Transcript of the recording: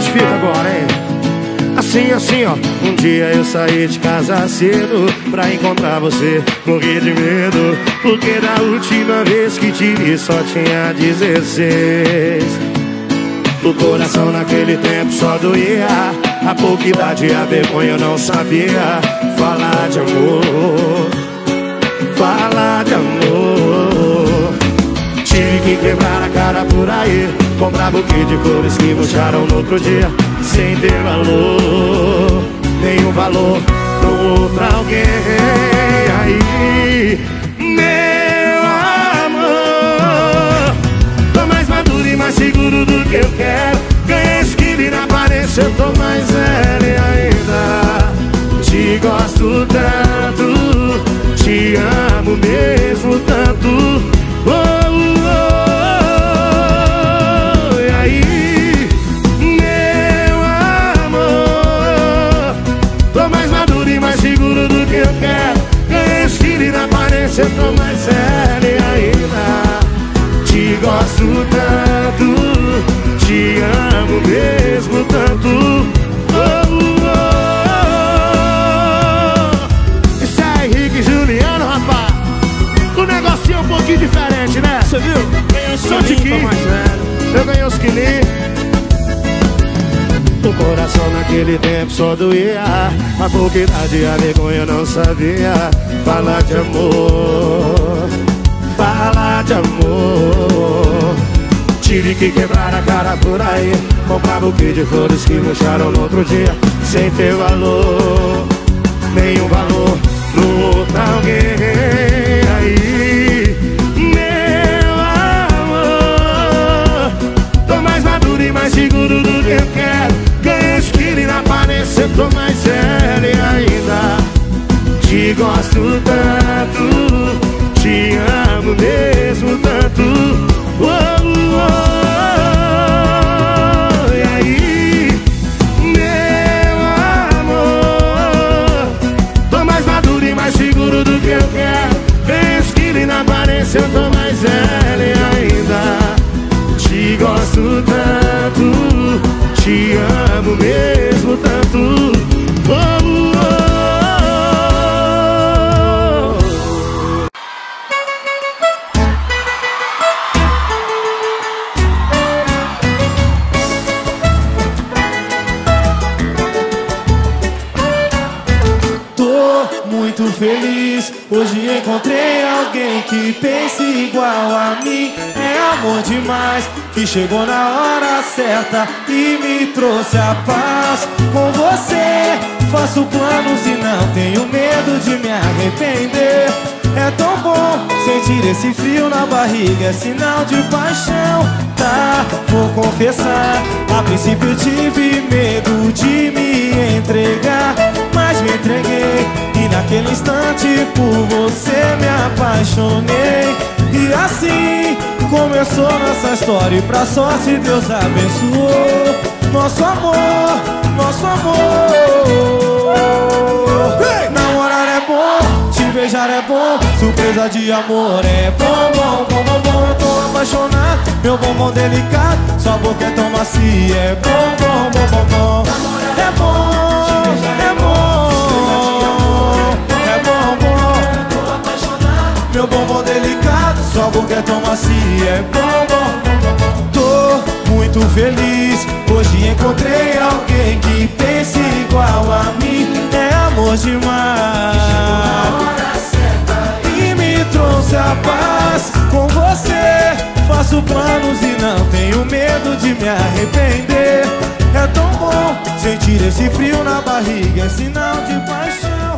identifica agora, hein? Assim, assim, ó. Um dia eu saí de casa cedo pra encontrar você, morri de medo, porque da última vez que te vi só tinha 16. O coração naquele tempo só doía, a pouca idade e a vergonha eu não sabia falar de amor, falar de amor. Tive que quebrar a cara por aí, comprar buquê de flores que murcharam no outro dia, sem ter valor, nenhum valor pro outro alguém. Aí, meu amor, tô mais maduro e mais seguro do que eu quero. Ganhei esquina e na aparência eu tô mais velho ainda. Te gosto tanto, te amo mesmo tanto. Oh, oh, e aí, meu amor, tô mais maduro e mais seguro do que eu quero. Ganhei estilo e na aparência eu tô mais sério ainda. Te gosto tanto, te amo mesmo tanto. Oh, oh. Isso é Henrique e Juliano, rapaz. O negocinho é um pouquinho diferente, né? Você viu? Ganhei os quilinhos, eu ganhei os quilinhos. O coração naquele tempo só doía, a pouca idade e a vergonha eu não sabia falar de amor, falar de amor. Tive que quebrar a cara por aí, comprar buquê de flores que murcharam no outro dia, sem ter valor, nenhum valor pro outro alguém. Aí, meu amor, tô mais maduro e mais seguro do que eu quero. Ganhei esquina e na aparência eu tô mais sério ainda. Te gosto tanto, te amo mesmo tanto. Oh, oh, oh. E aí, meu amor, tô mais maduro e mais seguro do que eu quero. Ganhei esquina e na aparência eu tô mais velho ainda. Te gosto tanto, te amo mesmo tanto. Oh, oh, oh. Tô muito feliz, hoje encontrei alguém que pensa igual a mim. É amor demais, que chegou na hora certa e me trouxe a paz. Com você faço planos e não tenho medo de me arrepender. É tão bom sentir esse frio na barriga, é sinal de paixão. Tá, vou confessar, a princípio tive medo de me entregar, mas me entreguei e naquele instante por você me apaixonei. E assim começou nossa história e pra sorte Deus abençoou nosso amor, nosso amor. Namorar é bom, te beijar é bom, surpresa de amor é bom, bom, bom, bom, bom. Eu tô apaixonado, meu bombom delicado, sua boca é tão macia, é bom, bom, bom, bom, bom. É bom, é bom, é bom, bom. Meu bombom delicado, sua boca é tão macia, é bom, bom. Tô muito feliz, hoje encontrei alguém que pensa igual a mim. É amor demais e me trouxe a paz. Com você faço planos e não tenho medo de me arrepender. É tão bom sentir esse frio na barriga, é sinal de paixão.